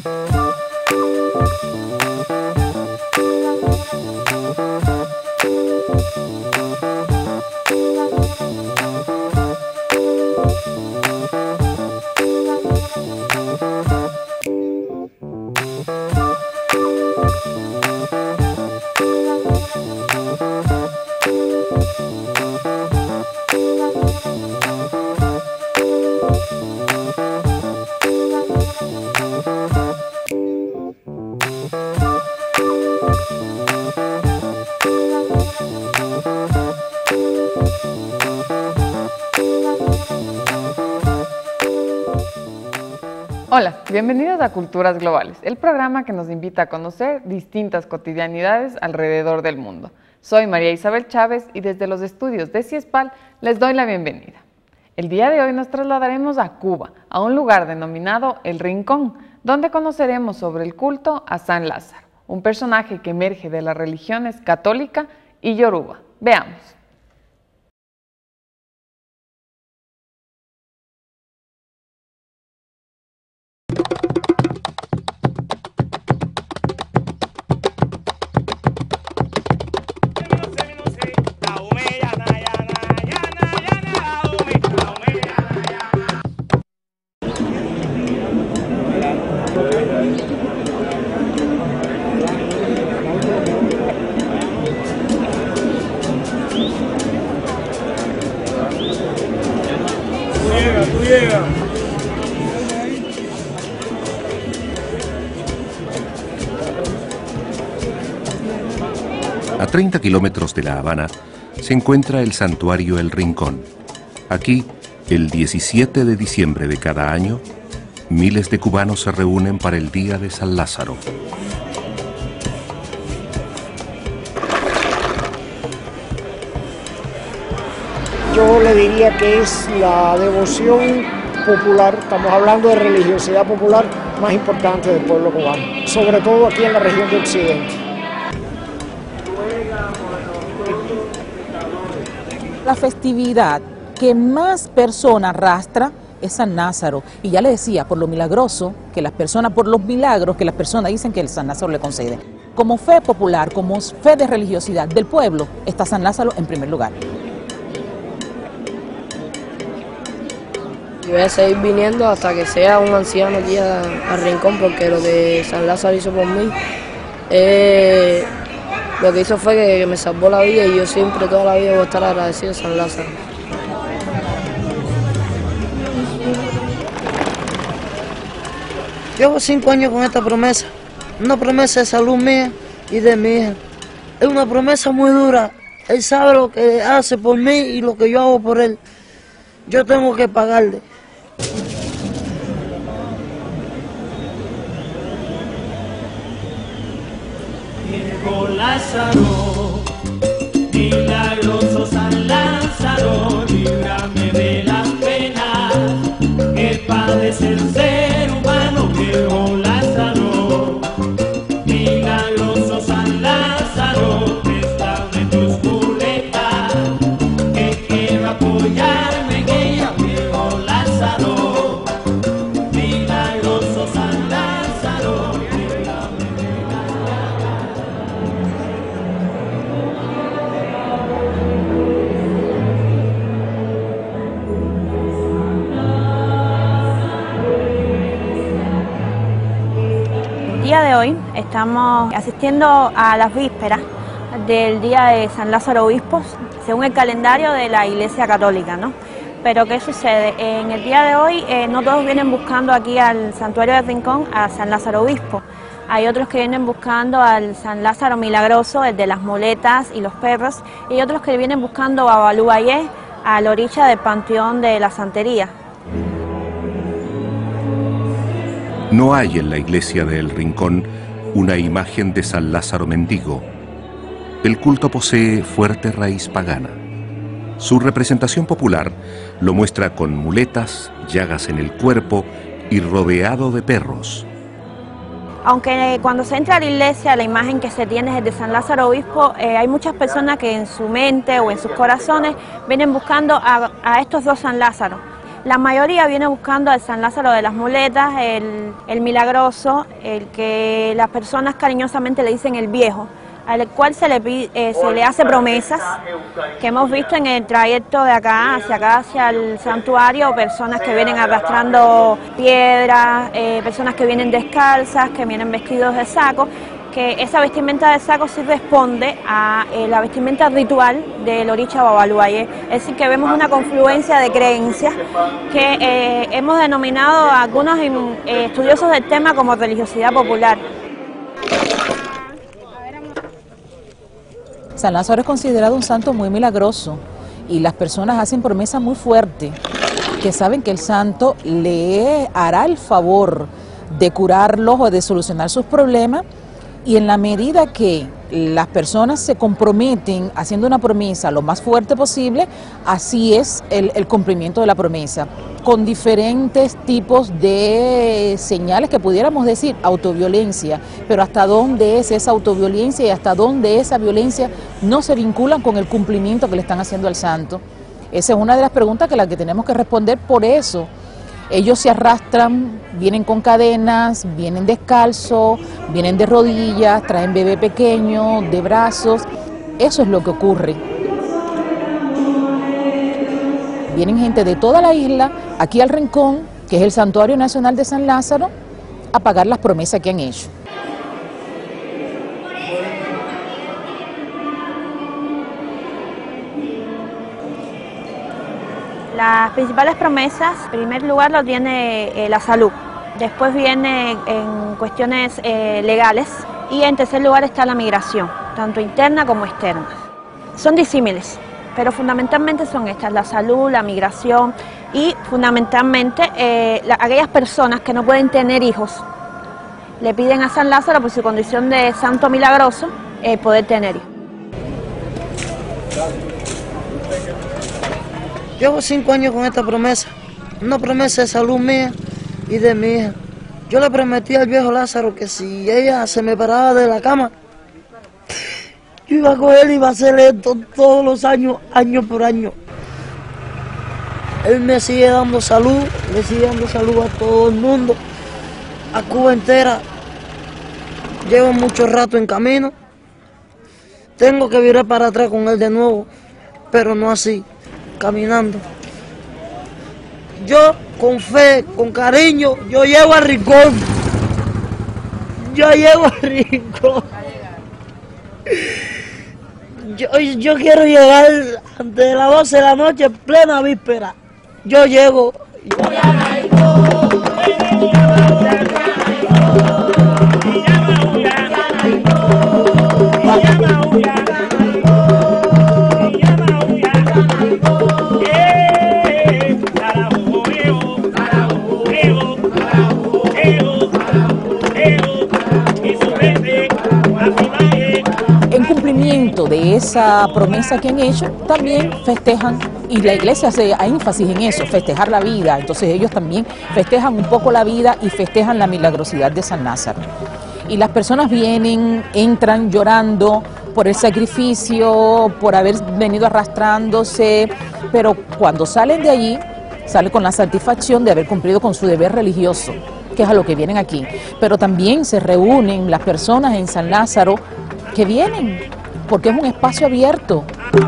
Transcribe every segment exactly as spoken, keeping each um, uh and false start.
Hola, bienvenidos a Culturas Globales, el programa que nos invita a conocer distintas cotidianidades alrededor del mundo. Soy María Isabel Chávez y desde los estudios de CIESPAL les doy la bienvenida. El día de hoy nos trasladaremos a Cuba, a un lugar denominado El Rincón, donde conoceremos sobre el culto a San Lázaro, un personaje que emerge de las religiones católica y yoruba. Veamos. A treinta kilómetros de La Habana se encuentra el santuario El Rincón. Aquí, el diecisiete de diciembre de cada año, miles de cubanos se reúnen para el Día de San Lázaro. Yo le diría que es la devoción popular, estamos hablando de religiosidad popular más importante del pueblo cubano, sobre todo aquí en la región de Occidente. La festividad que más personas arrastra es San Lázaro, y ya le decía, por lo milagroso que las personas, por los milagros que las personas dicen que el San Lázaro le concede. Como fe popular, como fe de religiosidad del pueblo, está San Lázaro en primer lugar. Yo voy a seguir viniendo hasta que sea un anciano aquí a, a Rincón, porque lo que San Lázaro hizo por mí, eh, lo que hizo fue que, que me salvó la vida, y yo siempre, toda la vida, voy a estar agradecido a San Lázaro. Llevo cinco años con esta promesa, una promesa de salud mía y de mi hija. Es una promesa muy dura. Él sabe lo que hace por mí y lo que yo hago por él. Yo tengo que pagarle. Llegó Lázaro, milagroso San Lázaro, líbrame de las penas que padece el ser humano. Llegó Lázaro, milagroso San Lázaro, préstame tus muletas, que quiero apoyarme en ella. Llegó Lázaro, milagroso San Lázaro, líbrame de las El día de hoy estamos asistiendo a las vísperas del Día de San Lázaro Obispo, según el calendario de la Iglesia Católica, ¿no? Pero ¿qué sucede? En el día de hoy eh, no todos vienen buscando aquí al Santuario del Rincón a San Lázaro Obispo. Hay otros que vienen buscando al San Lázaro Milagroso, el de las muletas y los perros, y hay otros que vienen buscando a Balú Bayé, a la orilla del Panteón de la Santería. No hay en la iglesia de El Rincón una imagen de San Lázaro mendigo. El culto posee fuerte raíz pagana. Su representación popular lo muestra con muletas, llagas en el cuerpo y rodeado de perros. Aunque cuando se entra a la iglesia la imagen que se tiene es de San Lázaro Obispo, eh, hay muchas personas que en su mente o en sus corazones vienen buscando a, a estos dos San Lázaro. La mayoría viene buscando al San Lázaro de las Muletas, el, el milagroso, el que las personas cariñosamente le dicen el viejo, al cual se le, pide, eh, se le hace promesas, que hemos visto en el trayecto de acá hacia acá, hacia el santuario, personas que vienen arrastrando piedras, eh, personas que vienen descalzas, que vienen vestidos de saco, que esa vestimenta de saco sí responde a eh, la vestimenta ritual del Oricha Babaluayé. Es decir, que vemos una confluencia de creencias que eh, hemos denominado a algunos eh, estudiosos del tema como religiosidad popular. San Lázaro es considerado un santo muy milagroso y las personas hacen promesas muy fuertes, que saben que el santo le hará el favor de curarlos o de solucionar sus problemas, y en la medida que las personas se comprometen haciendo una promesa lo más fuerte posible, así es el, el cumplimiento de la promesa, con diferentes tipos de señales que pudiéramos decir autoviolencia, pero hasta dónde es esa autoviolencia y hasta dónde esa violencia no se vinculan con el cumplimiento que le están haciendo al santo. Esa es una de las preguntas que las que tenemos que responder. Por eso ellos se arrastran, vienen con cadenas, vienen descalzos, vienen de rodillas, traen bebé pequeño, de brazos. Eso es lo que ocurre. Vienen gente de toda la isla, aquí al Rincón, que es el Santuario Nacional de San Lázaro, a pagar las promesas que han hecho. Las principales promesas, en primer lugar lo tiene eh, la salud, después viene en cuestiones eh, legales y en tercer lugar está la migración, tanto interna como externa. Son disímiles, pero fundamentalmente son estas, la salud, la migración y fundamentalmente eh, la, aquellas personas que no pueden tener hijos, le piden a San Lázaro por su condición de santo milagroso eh, poder tener hijos. Llevo cinco años con esta promesa, una promesa de salud mía y de mi hija. Yo le prometí al viejo Lázaro que si ella se me paraba de la cama, yo iba a coger y iba a hacer esto todos los años, año por año. Él me sigue dando salud, le sigue dando salud a todo el mundo, a Cuba entera. Llevo mucho rato en camino, tengo que virar para atrás con él de nuevo, pero no así. Caminando. Yo con fe, con cariño, yo llego al Rincón. Yo llego al Rincón. Yo, yo quiero llegar antes de las doce de la noche, en plena víspera. Yo llego. En cumplimiento de esa promesa que han hecho, también festejan, y la iglesia hace énfasis en eso, festejar la vida. Entonces ellos también festejan un poco la vida y festejan la milagrosidad de San Lázaro. Y las personas vienen, entran llorando por el sacrificio, por haber venido arrastrándose, pero cuando salen de allí, salen con la satisfacción de haber cumplido con su deber religioso, que es a lo que vienen aquí. Pero también se reúnen las personas en San Lázaro que vienen, porque es un espacio abierto.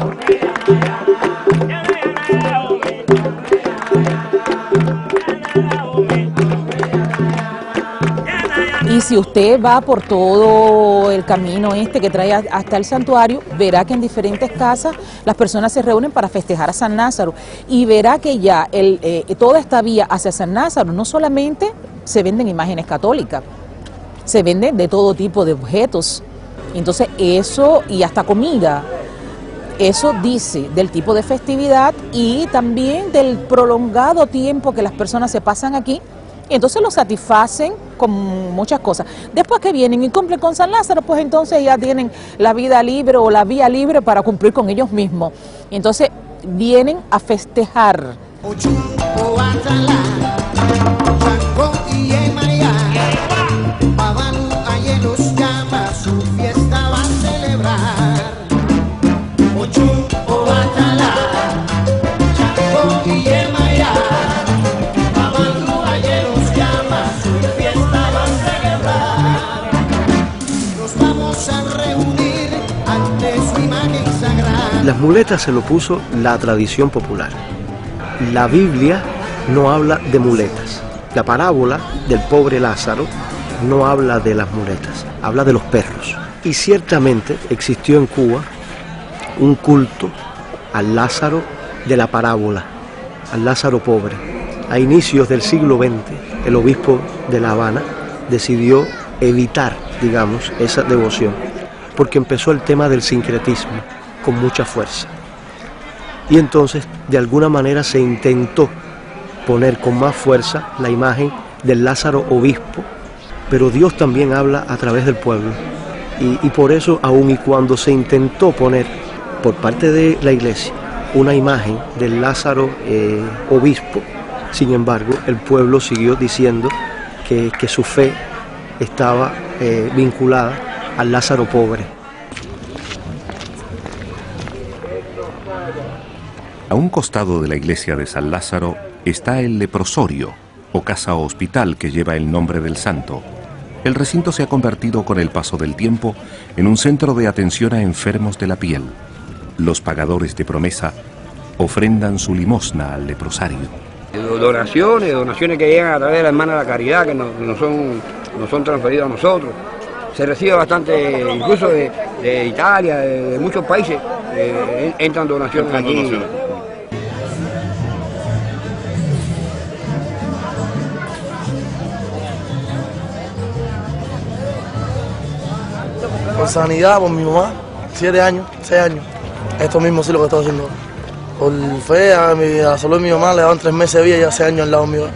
Y si usted va por todo el camino este que trae hasta el santuario, verá que en diferentes casas las personas se reúnen para festejar a San Lázaro, y verá que ya el, eh, toda esta vía hacia San Lázaro no solamente se venden imágenes católicas, se venden de todo tipo de objetos. Entonces eso, y hasta comida, eso dice del tipo de festividad y también del prolongado tiempo que las personas se pasan aquí, y entonces lo satisfacen con muchas cosas. Después que vienen y cumplen con San Lázaro, pues entonces ya tienen la vida libre o la vía libre para cumplir con ellos mismos. Y entonces vienen a festejar. Ochu, Obatala, Chaco y el Maya. su fiesta va a celebrar. Nos vamos a reunir ante su imagen sagrada. Las muletas se lo puso la tradición popular. La Biblia no habla de muletas. La parábola del pobre Lázaro no habla de las muletas, habla de los perros. Y ciertamente existió en Cuba un culto al Lázaro de la parábola, al Lázaro pobre. A inicios del siglo veinte, el obispo de La Habana decidió evitar, digamos, esa devoción, porque empezó el tema del sincretismo con mucha fuerza. Y entonces, de alguna manera, se intentó poner con más fuerza la imagen del Lázaro obispo, pero Dios también habla a través del pueblo. Y, y por eso, aun y cuando se intentó poner por parte de la iglesia una imagen del Lázaro eh, obispo, sin embargo, el pueblo siguió diciendo que, que su fe estaba eh, vinculada al Lázaro pobre. A un costado de la iglesia de San Lázaro está el leprosorio, o casa hospital que lleva el nombre del santo. El recinto se ha convertido con el paso del tiempo en un centro de atención a enfermos de la piel. Los pagadores de promesa ofrendan su limosna al leprosario. Donaciones, donaciones que llegan a través de la Hermana de la Caridad, que nos no son, no son transferidas a nosotros. Se recibe bastante, incluso de, de Italia, de, de muchos países, eh, entran donaciones aquí. Donaciones. Por sanidad, por mi mamá, siete años, seis años. Esto mismo sí lo que estoy haciendo. Por fe, a, mi, a la salud de mi mamá le daban tres meses de vida y ya seis años al lado mío.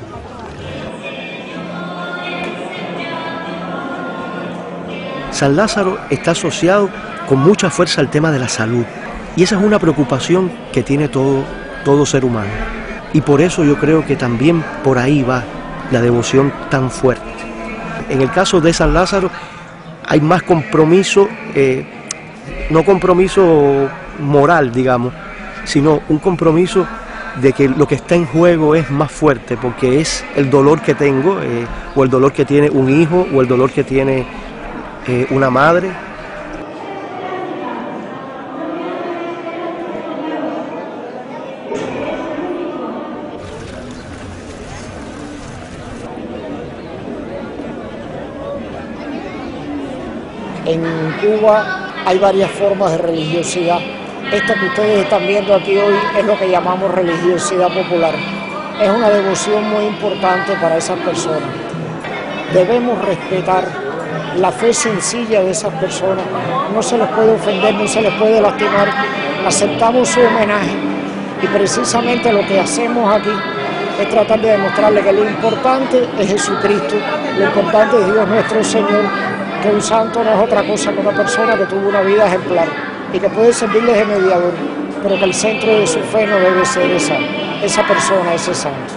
San Lázaro está asociado con mucha fuerza al tema de la salud. Y esa es una preocupación que tiene todo, todo ser humano. Y por eso yo creo que también por ahí va la devoción tan fuerte. En el caso de San Lázaro hay más compromiso, eh, no compromiso moral, digamos, sino un compromiso de que lo que está en juego es más fuerte, porque es el dolor que tengo, eh, o el dolor que tiene un hijo, o el dolor que tiene eh, una madre. En Cuba hay varias formas de religiosidad. Esta que ustedes están viendo aquí hoy es lo que llamamos religiosidad popular. Es una devoción muy importante para esas personas. Debemos respetar la fe sencilla de esas personas. No se les puede ofender, no se les puede lastimar. Aceptamos su homenaje y precisamente lo que hacemos aquí es tratar de demostrarle que lo importante es Jesucristo, lo importante es Dios nuestro Señor, que un santo no es otra cosa que una persona que tuvo una vida ejemplar y que puede servirles de mediador, pero que el centro de su fe no debe ser esa, esa persona, ese santo.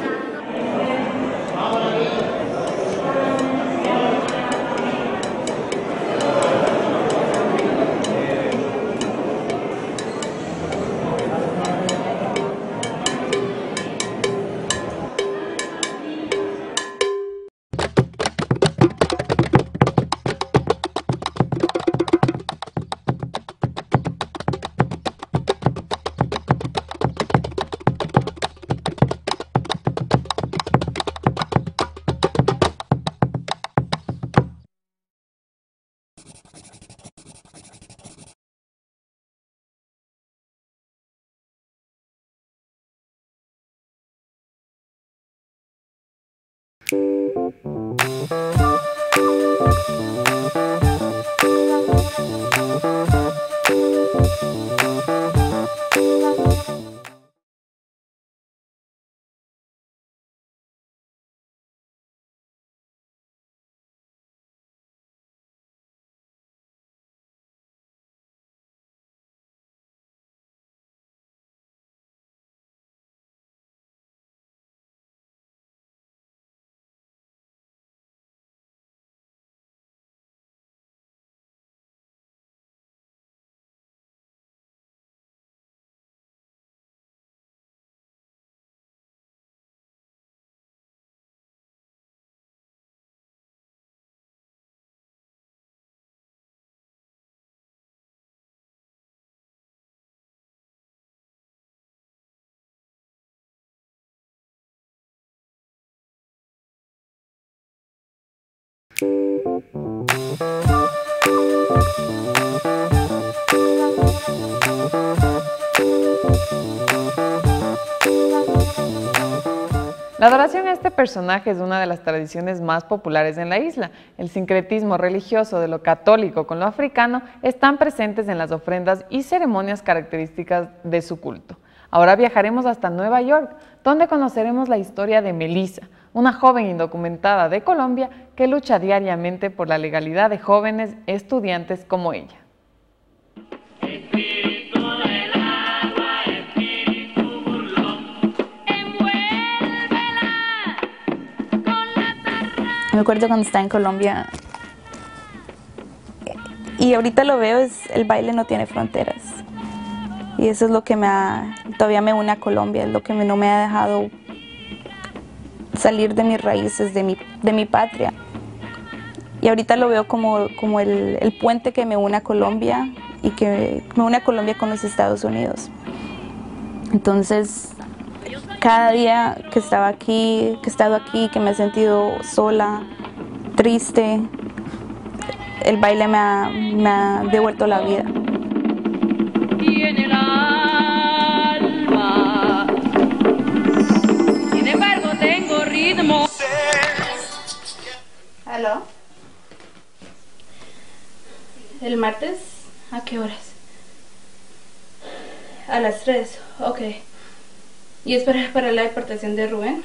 La adoración a este personaje es una de las tradiciones más populares en la isla. El sincretismo religioso de lo católico con lo africano están presentes en las ofrendas y ceremonias características de su culto. Ahora viajaremos hasta Nueva York, donde conoceremos la historia de Melissa, una joven indocumentada de Colombia que lucha diariamente por la legalidad de jóvenes estudiantes como ella. Me acuerdo cuando estaba en Colombia y ahorita lo veo, es el baile no tiene fronteras y eso es lo que me ha, todavía me une a Colombia, es lo que me, no me ha dejado salir de mis raíces, de mi, de mi patria. Y ahorita lo veo como, como el, el puente que me une a Colombia y que me une a Colombia con los Estados Unidos. Entonces, cada día que estaba aquí, que he estado aquí, que me he sentido sola, triste, el baile me ha, me ha devuelto la vida. Tiene el alma, sin embargo tengo ritmo. ¿Aló? ¿El martes? ¿A qué horas? A las tres, ok. ¿Y es para, para la deportación de Rubén?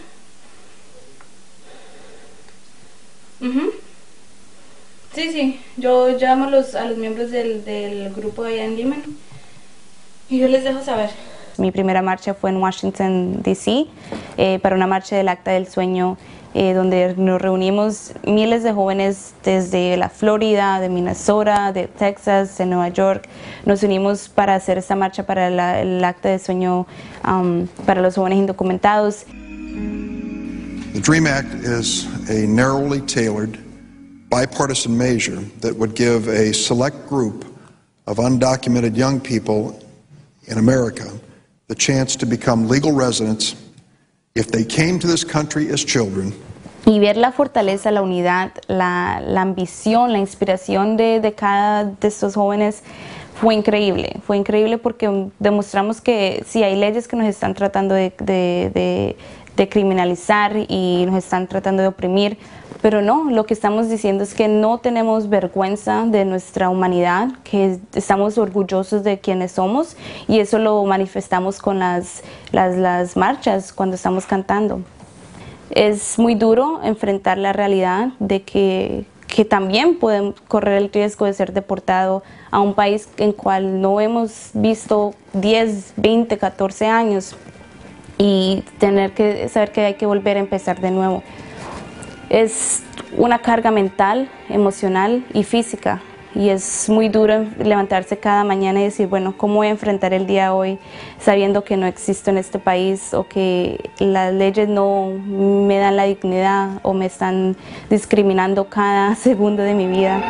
Uh-huh. Sí, sí, yo llamo a los, a los miembros del, del grupo allá en Lehman y yo les dejo saber. Mi primera marcha fue en Washington, D C, eh, para una marcha del Acta del Sueño, eh, donde nos reunimos miles de jóvenes desde la Florida, de Minnesota, de Texas, de Nueva York. Nos unimos para hacer esta marcha para la, el Acta del Sueño um, para los jóvenes indocumentados. The DREAM Act is a narrowly tailored, bipartisan measure that would give a select group of undocumented young people in America the chance to become legal residents if they came to this country as children. Y ver la fortaleza, la unidad, la, la ambición, la inspiración de, de cada de estos jóvenes fue increíble. Fue increíble porque demostramos que sí hay leyes que nos están tratando de, de, de, de criminalizar y nos están tratando de oprimir, pero no, lo que estamos diciendo es que no tenemos vergüenza de nuestra humanidad, que estamos orgullosos de quienes somos y eso lo manifestamos con las, las, las marchas cuando estamos cantando. Es muy duro enfrentar la realidad de que, que también podemos correr el riesgo de ser deportado a un país en el cual no hemos visto diez, veinte, catorce años y tener que saber que hay que volver a empezar de nuevo. Es una carga mental, emocional y física y es muy duro levantarse cada mañana y decir, bueno, ¿cómo voy a enfrentar el día hoy sabiendo que no existo en este país o que las leyes no me dan la dignidad o me están discriminando cada segundo de mi vida?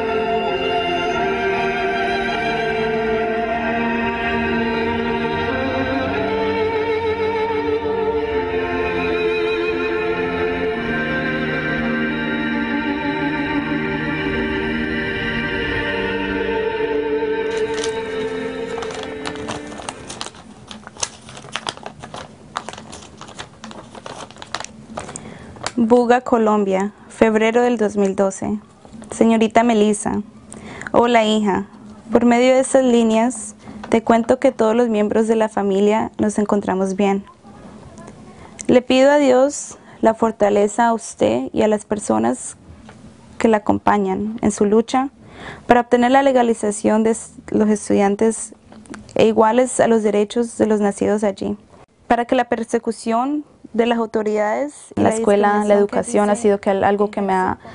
Buga, Colombia, febrero del dos mil doce. Señorita Melissa, hola hija, por medio de estas líneas te cuento que todos los miembros de la familia nos encontramos bien. Le pido a Dios la fortaleza a usted y a las personas que la acompañan en su lucha para obtener la legalización de los estudiantes e iguales a los derechos de los nacidos allí, para que la persecución de las autoridades, la escuela, la educación ha sido que algo que me ha...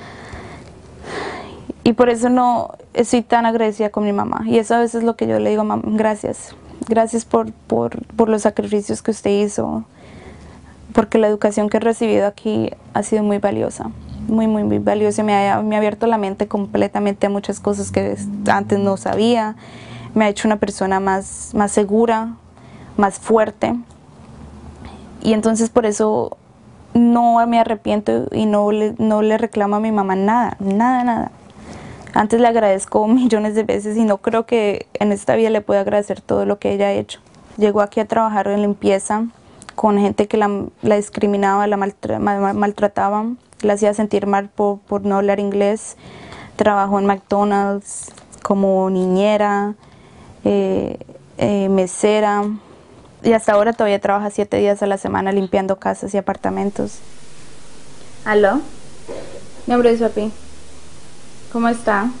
Y por eso no estoy tan agradecida con mi mamá. Y eso a veces es lo que yo le digo, mamá, gracias. Gracias por, por, por los sacrificios que usted hizo, porque la educación que he recibido aquí ha sido muy valiosa. Muy, muy, muy valiosa. Me ha, me ha abierto la mente completamente a muchas cosas que antes no sabía. Me ha hecho una persona más, más segura, más fuerte. Y entonces por eso no me arrepiento y no le, no le reclamo a mi mamá nada, nada, nada. Antes le agradezco millones de veces y no creo que en esta vida le pueda agradecer todo lo que ella ha hecho. Llegó aquí a trabajar en limpieza con gente que la, la discriminaba, la maltra, mal, maltrataba, la hacía sentir mal por, por no hablar inglés. Trabajó en McDonald's como niñera, eh, eh, mesera y hasta ahora todavía trabaja siete días a la semana limpiando casas y apartamentos. ¿Aló? Mi nombre es papi. ¿Cómo está?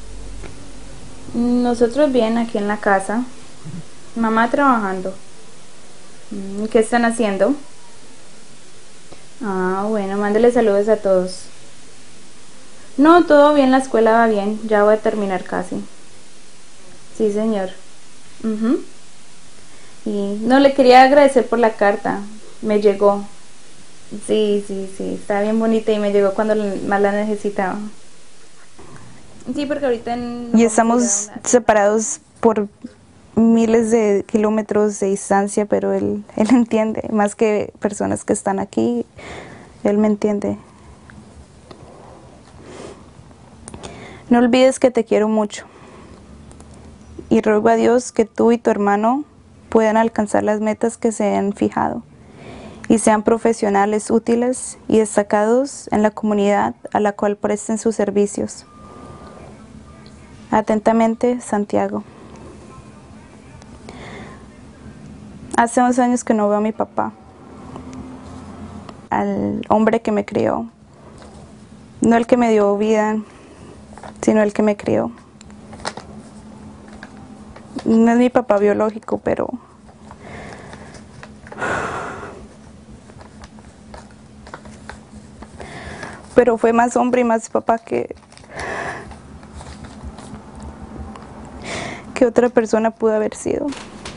Nosotros bien aquí en la casa. Mamá trabajando. ¿Qué están haciendo? Ah, bueno, mándele saludos a todos. No, todo bien, la escuela va bien. Ya voy a terminar casi. Sí, señor. Uh-huh. Y no, le quería agradecer por la carta. Me llegó. Sí, sí, sí, está bien bonita y me llegó cuando más la necesitaba. Sí, porque ahorita en... Y estamos separados por miles de kilómetros de distancia, pero él, él entiende, más que personas que están aquí, él me entiende. No olvides que te quiero mucho y ruego a Dios que tú y tu hermano puedan alcanzar las metas que se han fijado y sean profesionales útiles y destacados en la comunidad a la cual presten sus servicios. Atentamente, Santiago. Hace once años que no veo a mi papá, al hombre que me crió, no el que me dio vida, sino el que me crió. No es mi papá biológico, pero pero fue más hombre y más papá que que otra persona pudo haber sido.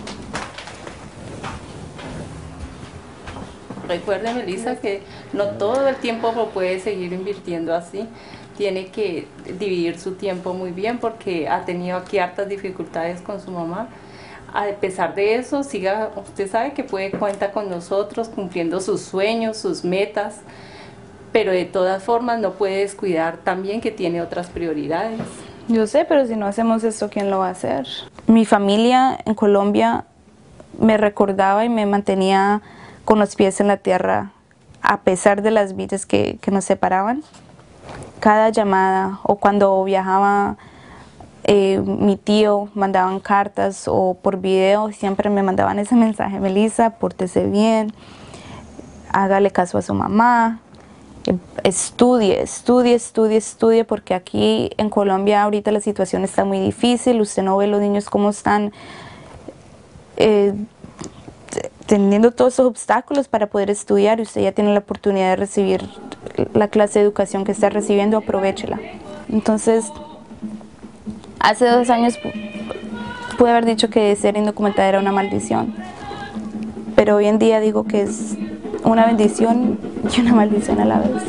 Recuerde, Melissa, que no todo el tiempo lo puede seguir invirtiendo así. Tiene que dividir su tiempo muy bien porque ha tenido aquí hartas dificultades con su mamá. A pesar de eso, siga, usted sabe que puede cuenta con nosotros cumpliendo sus sueños, sus metas, pero de todas formas no puede descuidar también que tiene otras prioridades. Yo sé, pero si no hacemos esto, ¿quién lo va a hacer? Mi familia en Colombia me recordaba y me mantenía con los pies en la tierra, a pesar de las vidas que, que nos separaban. Cada llamada o cuando viajaba eh, mi tío, mandaban cartas o por video, siempre me mandaban ese mensaje: Melissa, pórtese bien, hágale caso a su mamá, estudie, estudie, estudie, estudie, porque aquí en Colombia ahorita la situación está muy difícil. Usted no ve los niños cómo están eh, teniendo todos esos obstáculos para poder estudiar, y usted ya tiene la oportunidad de recibir la clase de educación que está recibiendo, aprovéchela. Entonces, hace dos años pude haber dicho que ser indocumentada era una maldición, pero hoy en día digo que es una bendición y una maldición a la vez.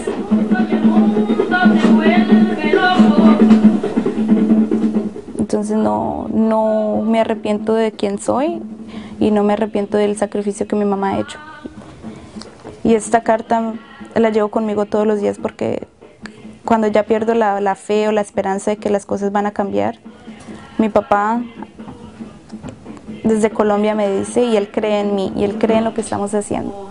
Entonces no, no me arrepiento de quién soy y no me arrepiento del sacrificio que mi mamá ha hecho. Y esta carta la llevo conmigo todos los días porque cuando ya pierdo la, la fe o la esperanza de que las cosas van a cambiar, mi papá desde Colombia me dice, y él cree en mí, y él cree en lo que estamos haciendo.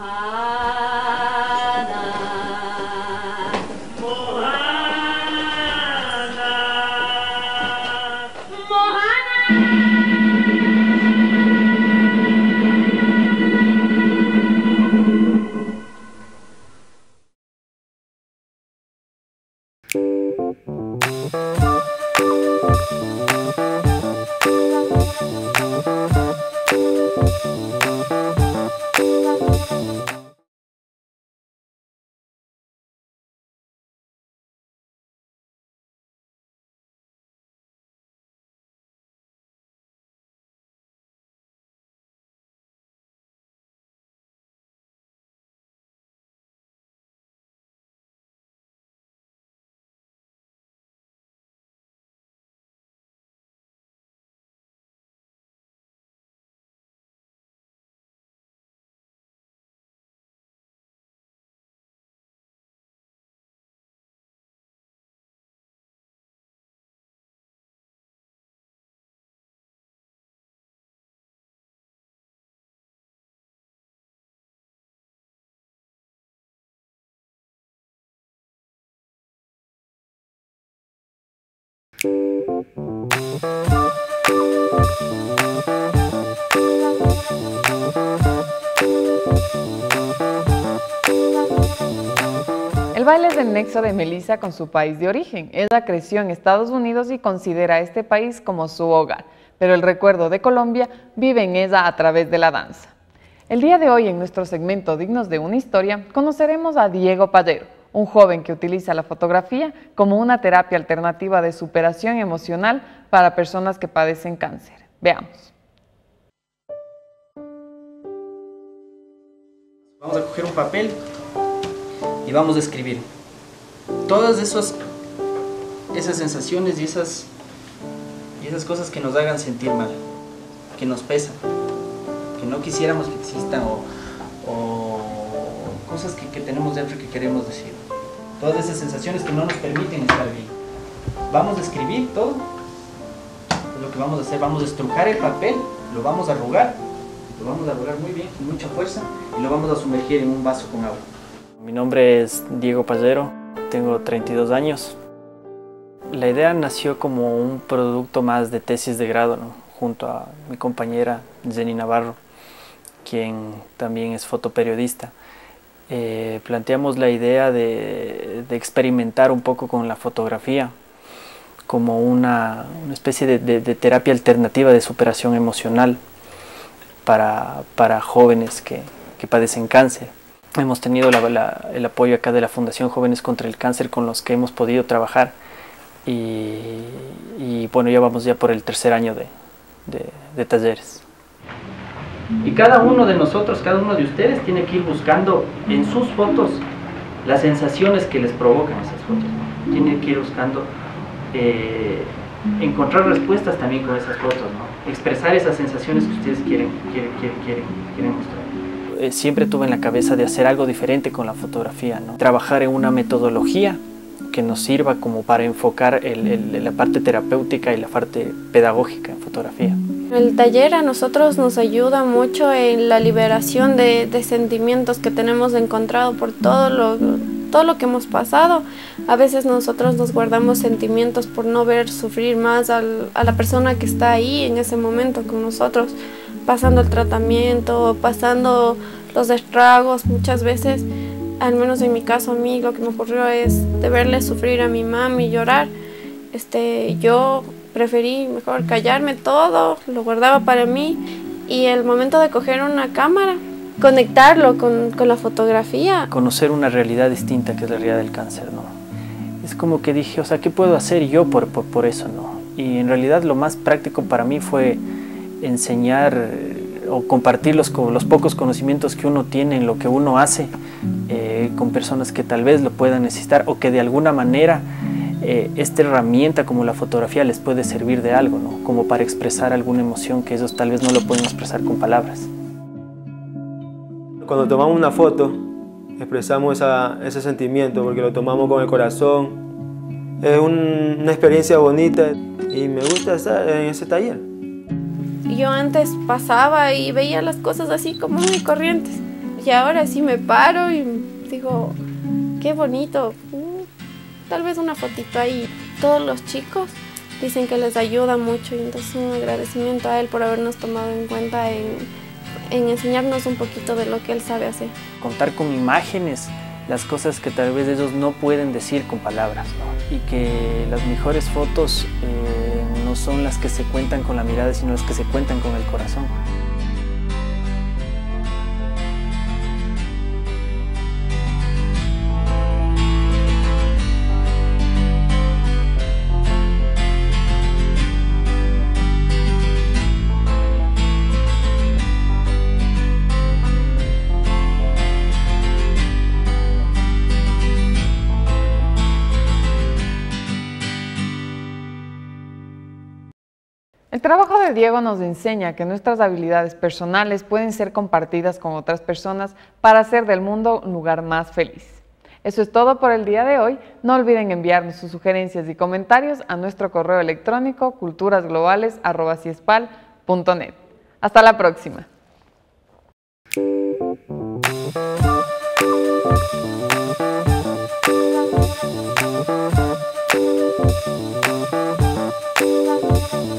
El baile es el nexo de Melissa con su país de origen. Ella creció en Estados Unidos y considera a este país como su hogar, pero el recuerdo de Colombia vive en ella a través de la danza. El día de hoy, en nuestro segmento Dignos de una Historia, conoceremos a Diego Pallero, un joven que utiliza la fotografía como una terapia alternativa de superación emocional para personas que padecen cáncer. Veamos. Vamos a coger un papel y vamos a escribir todas esos, esas sensaciones y esas, y esas cosas que nos hagan sentir mal, que nos pesan, que no quisiéramos que existan o, o cosas que, que tenemos dentro y que queremos decir. Todas esas sensaciones que no nos permiten estar bien. Vamos a escribir todo. Es lo que vamos a hacer. Vamos a estrujar el papel, lo vamos a arrugar, lo vamos a arrugar muy bien, con mucha fuerza, y lo vamos a sumergir en un vaso con agua. Mi nombre es Diego Pallero, tengo treinta y dos años. La idea nació como un producto más de tesis de grado, ¿no? Junto a mi compañera Jenny Navarro, quien también es fotoperiodista. Eh, planteamos la idea de, de experimentar un poco con la fotografía como una, una especie de, de, de terapia alternativa de superación emocional para, para jóvenes que, que padecen cáncer. Hemos tenido la, la, el apoyo acá de la Fundación Jóvenes contra el Cáncer, con los que hemos podido trabajar, y, y bueno, ya vamos ya por el tercer año de, de, de talleres. Y cada uno de nosotros, cada uno de ustedes tiene que ir buscando en sus fotos las sensaciones que les provocan esas fotos, ¿no? Tiene que ir buscando eh, encontrar respuestas también con esas fotos, ¿no? Expresar esas sensaciones que ustedes quieren, quieren, quieren, quieren, quieren mostrar. Eh, siempre tuve en la cabeza de hacer algo diferente con la fotografía, ¿no? Trabajar en una metodología que nos sirva como para enfocar el, el, la parte terapéutica y la parte pedagógica en fotografía. El taller a nosotros nos ayuda mucho en la liberación de, de sentimientos que tenemos encontrado por todo lo, todo lo que hemos pasado. A veces nosotros nos guardamos sentimientos por no ver sufrir más al, a la persona que está ahí en ese momento con nosotros, pasando el tratamiento, pasando los estragos. Muchas veces, al menos en mi caso a mí, lo que me ocurrió es de verle sufrir a mi mami y llorar. Este, yo preferí mejor callarme todo, lo guardaba para mí, y el momento de coger una cámara, conectarlo con, con la fotografía. Conocer una realidad distinta, que es la realidad del cáncer, ¿no? Es como que dije, o sea, ¿qué puedo hacer yo por, por, por eso, no? Y en realidad lo más práctico para mí fue enseñar o compartir los, los pocos conocimientos que uno tiene en lo que uno hace eh, con personas que tal vez lo puedan necesitar, o que de alguna manera Eh, esta herramienta como la fotografía les puede servir de algo, ¿no? Como para expresar alguna emoción que ellos tal vez no lo pueden expresar con palabras. Cuando tomamos una foto, expresamos esa, ese sentimiento porque lo tomamos con el corazón. Es un, una experiencia bonita y me gusta estar en ese taller. Yo antes pasaba y veía las cosas así como muy corrientes, y ahora sí me paro y digo, qué bonito. Tal vez una fotito ahí. Todos los chicos dicen que les ayuda mucho, y entonces un agradecimiento a él por habernos tomado en cuenta en, en enseñarnos un poquito de lo que él sabe hacer. Contar con imágenes las cosas que tal vez ellos no pueden decir con palabras, ¿no? Y que las mejores fotos eh, no son las que se cuentan con la mirada, sino las que se cuentan con el corazón. El trabajo de Diego nos enseña que nuestras habilidades personales pueden ser compartidas con otras personas para hacer del mundo un lugar más feliz. Eso es todo por el día de hoy. No olviden enviarnos sus sugerencias y comentarios a nuestro correo electrónico culturasglobales arroba ciespal punto net. Hasta la próxima. Thank you.